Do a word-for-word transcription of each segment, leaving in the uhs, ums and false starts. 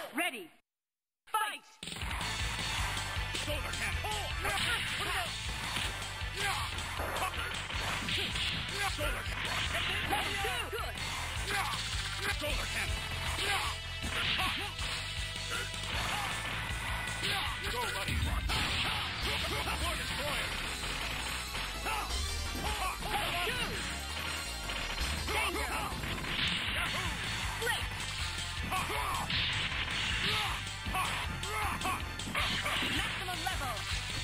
Ready. Fight! Shoulder cannon. Put it out. Shoulder cannon. Level two! Good! Shoulder cannon. Go, buddy. War destroyer. Level two! Danger! Yahoo! Blake! Maximum level!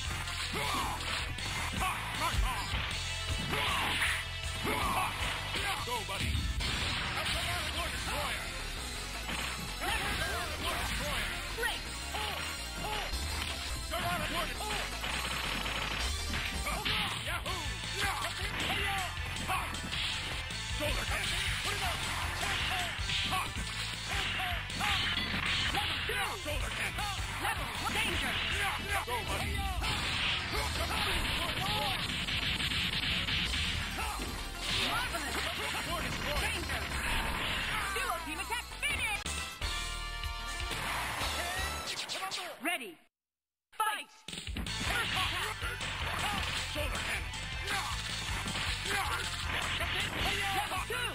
Go, buddy. War destroyer. War destroyer. Blake! War destroyer. Yahoo! Shoulder cannon. Level two! Shoulder cannon. Level one! Danger! Go, buddy. Marvelous! War destroyer. Danger! Duo team attack finish! Ready. Fight! Shoulder cannon. Level two!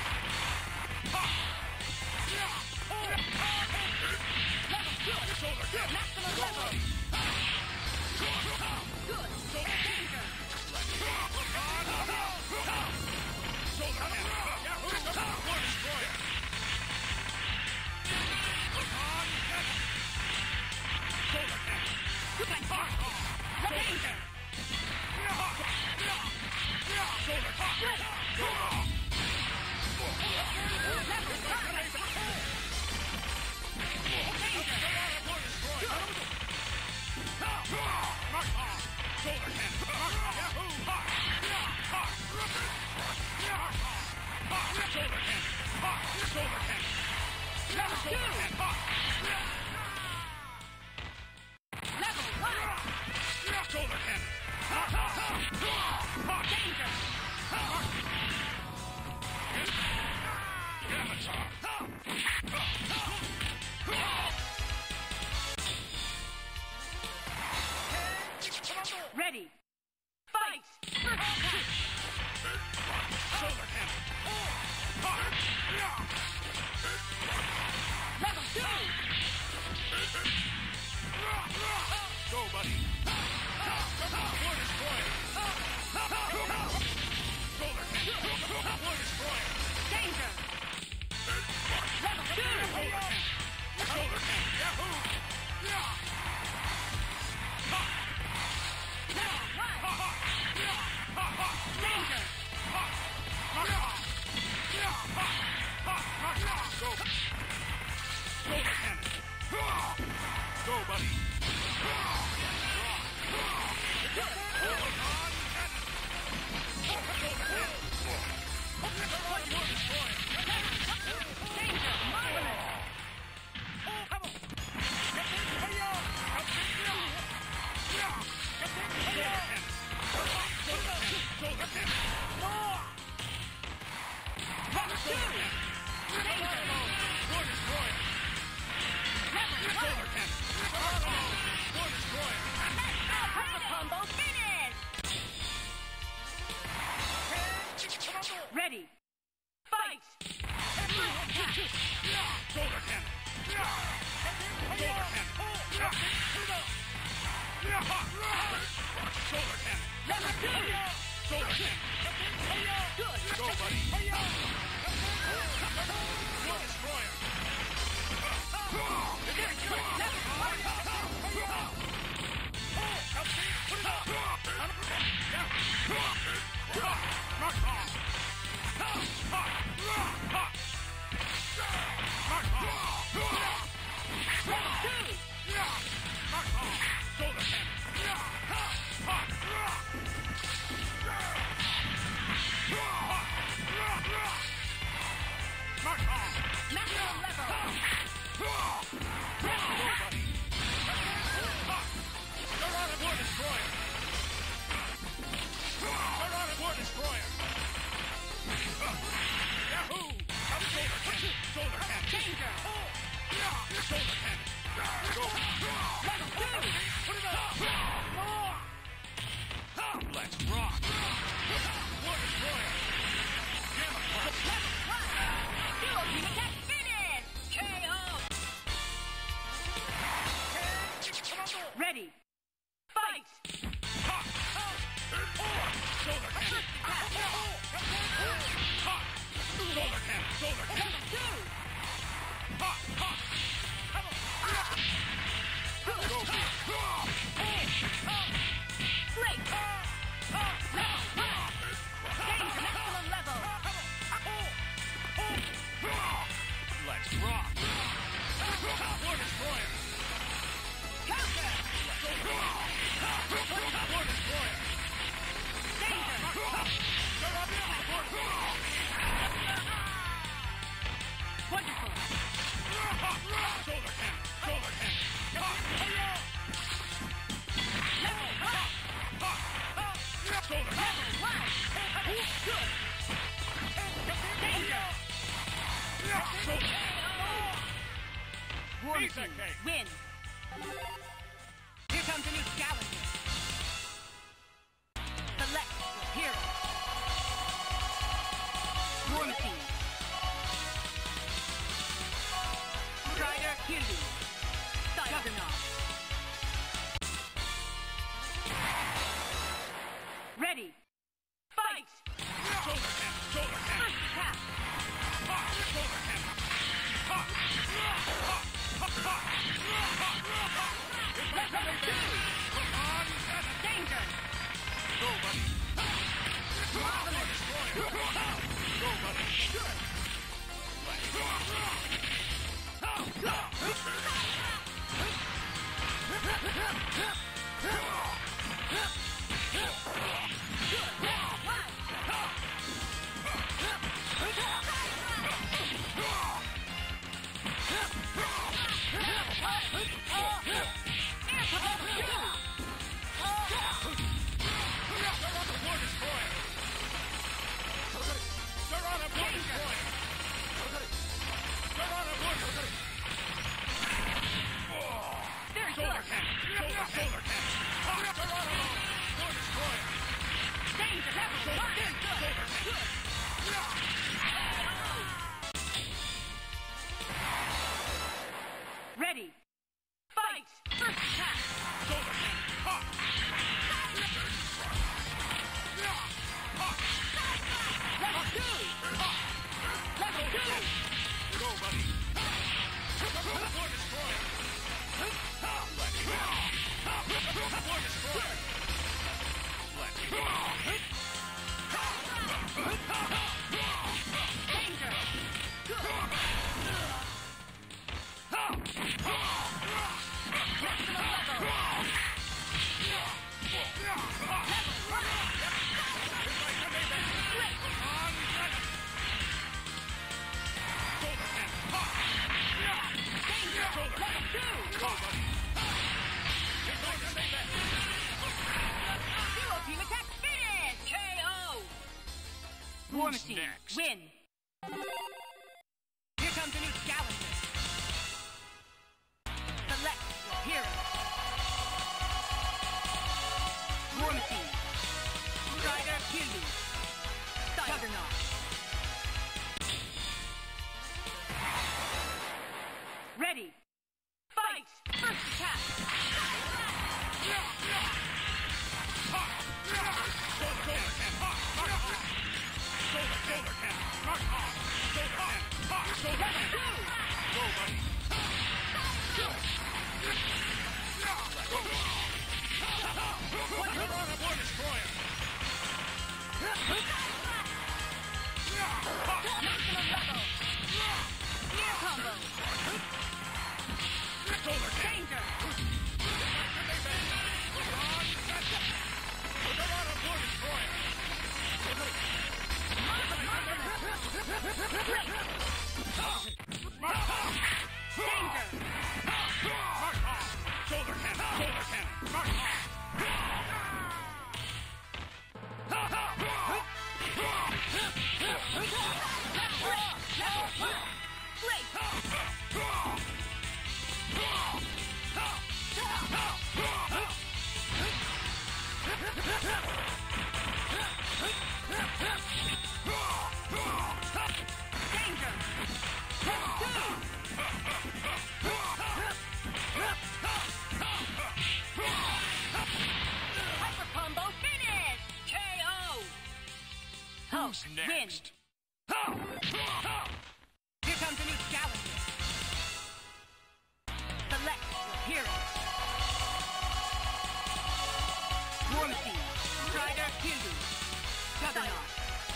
Level good! Shoulder cannon. Maximum level! Good! Danger! Shoulder cannon. Yahoo! War destroyer. Shoulder cannon. Fantastic! Danger! Shoulder cannon. Level five! War destroyer. Shoulder cannon. Yahoo! Shoulder cannon. Shoulder cannon. Level two! Level one! Shoulder cannon. Danger! Ready. Fight! First attack! Shoulder cannon. Level two! Go, buddy. War destroyer. Shoulder cannon. War destroyer. Danger! Level two! Shoulder cannon. Yahoo! Level one! Danger! Go. Shoulder cannon. Go, buddy. Danger! Marvelous! Level two! Danger! War destroyer. Level one! War destroyer. Purple combo finish! Ready. Fight! First attack! Shoulder cannon. Shoulder cannon. Shoulder cannon. Level two! Shoulder cannon. Good! Go, buddy. War destroyer. Level one! Level two! Shoulder cannon. Maximum level! War destroyer. War destroyer. Yahoo! Shoulder cannon. Shoulder cannon. Danger! Shoulder Let's rock! War Destroyer! Gamma Punch! Dual Team Attack finish! K O! Ready! Fight! Shoulder cannon! Shoulder cannon! Shoulder cannon! Go! Break! Level! Change to maximum level! Let's rock! War Destroyer! Counter! War Destroyer! Danger! Wonderful! Shoulder cannon! Shoulder cannon! Level one! Shoulder cannon! Level one! Good! Danger! War Piece of Team cake. win! Here comes a new challenger! Select your hero! War Machine! Strider Kiryu! Juggernaut! Ready! Fight! Shoulder cannon! Shoulder cannon! First attack! Shoulder cannon! Level two! Danger! Go, buddy! War Destroyer! Go, buddy! War Destroyer! They're on a War Destroyer! They're on a War Destroyer! Very Shoulder good! cannon! Shoulder, shoulder cannon! They're on a War Destroyer! Danger! Level one! Very good! Ready! Fight! First attack! Shoulder cannon! Level two! Level two! Go, buddy! War Destroyer! Let's go! War Destroyer! Let's go! Danger! Maximum level! Danger! Level two! Dual Team Attack finish! K O! War Machine next? win! Here comes a new challenger! Select your hero! War Machine! Strider Kiryu! Juggernaut! Ready! Fight! First attack! Maximum level! Gear combo! Danger! Danger! Shoulder cannon! Shoulder cannon! Mark off! Level one! Level one! Great! next? Ha! Ha! Here comes a new challenger. Select your hero. War Machine, Strider, Kiryu, Juggernaut.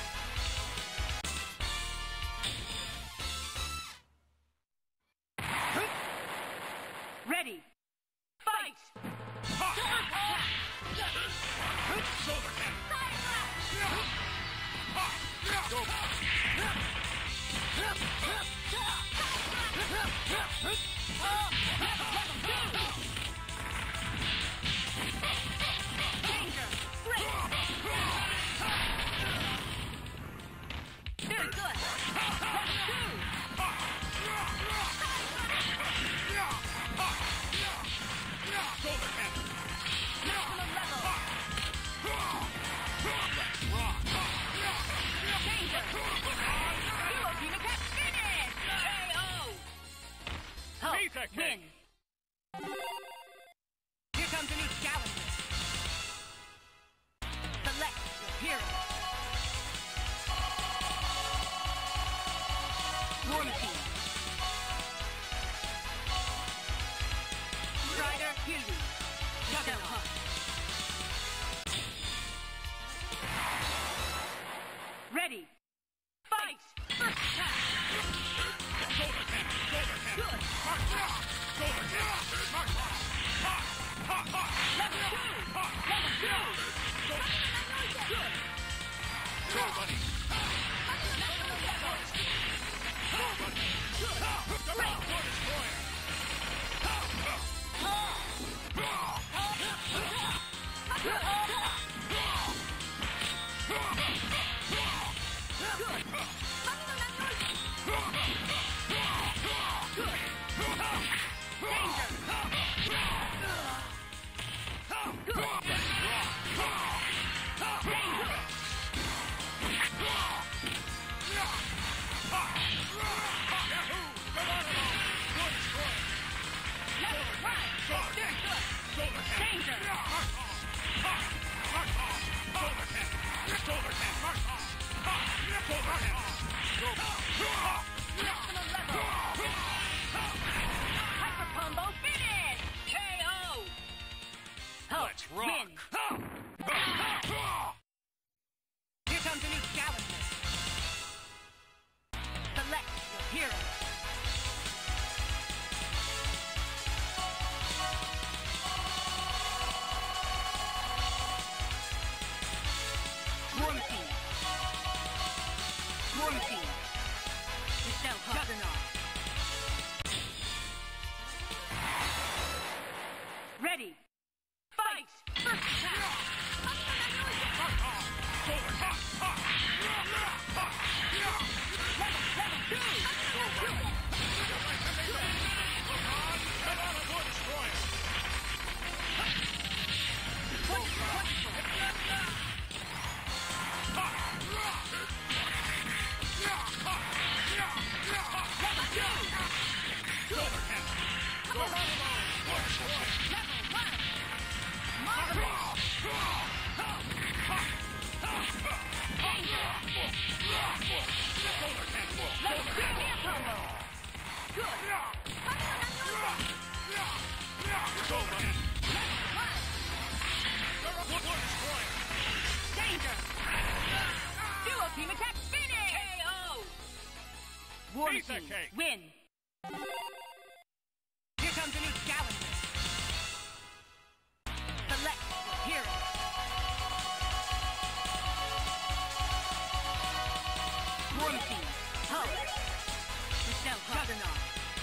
Ready. Fight! Ha! Shoulder cannon. Ha! Go. Danger! Great! Very good! Level two! Shoulder cannon. Maximum level! Danger! Duo Team Attack finish! K O! Hulk, Pizza King. win! Here comes a new challenger. Select your hero. War Machine. Strider, Kiryu, Juggernaut. Ready. Fight! First attack! Shoulder cannon. Shoulder cannon. Good! Mark off. Shoulder cannon. Mark off. Ha! Ha! Ha! Level two! Level two! Good! Go, buddy. Go, buddy. Good! Come on, War Destroyer. Hyper combo finish! K O! Hulk, Let's rock. win! Here comes a new challenger. Select your hero. War Machine. War Machine. Michelle Juggernaut. Ready. Fight! First attack! Level, level two! Danger! Duo Team Attack finish! K O! War Pizza Machine, Cake. win! Here comes a new challenger. Select your hero. War Machine, Hulk, Michelle Juggernaut.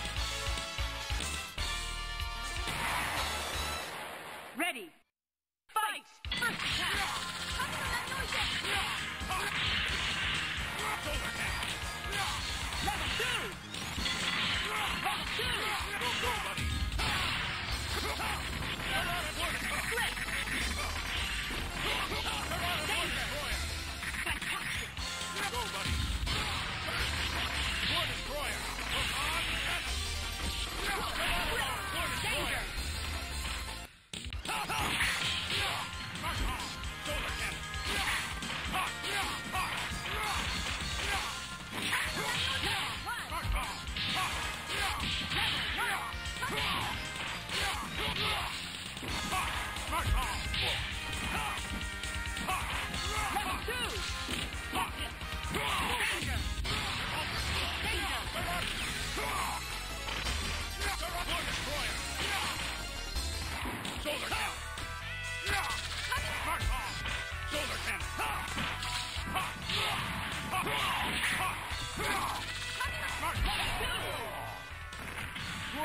Ready. Fight! First attack! Level two! Level two! Go, go, buddy.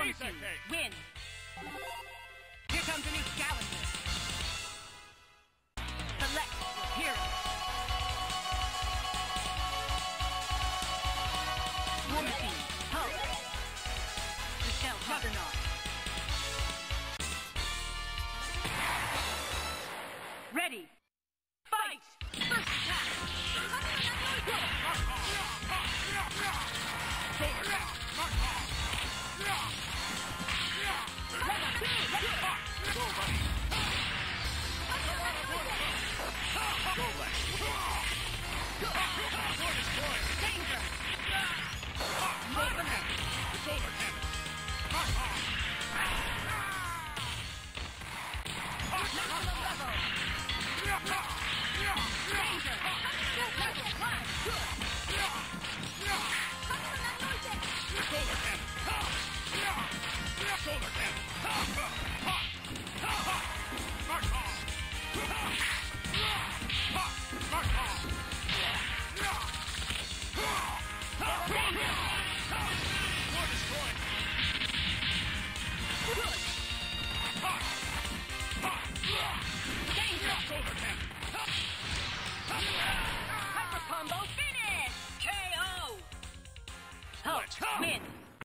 Round two. Win. Here comes a new challenger.